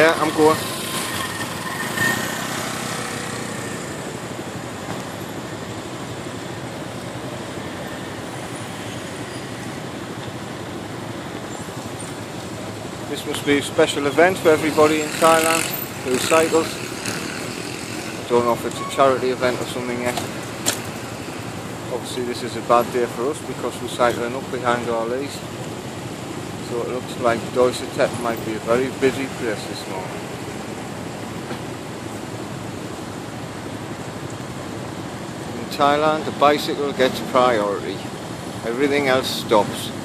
there, I'm going. This must be a special event for everybody in Thailand who cycles. I don't know if it's a charity event or something yet. Obviously this is a bad day for us because we're cycling up behind our lease. So it looks like Doi Suthep might be a very busy place this morning. In Thailand, the bicycle gets priority. Everything else stops.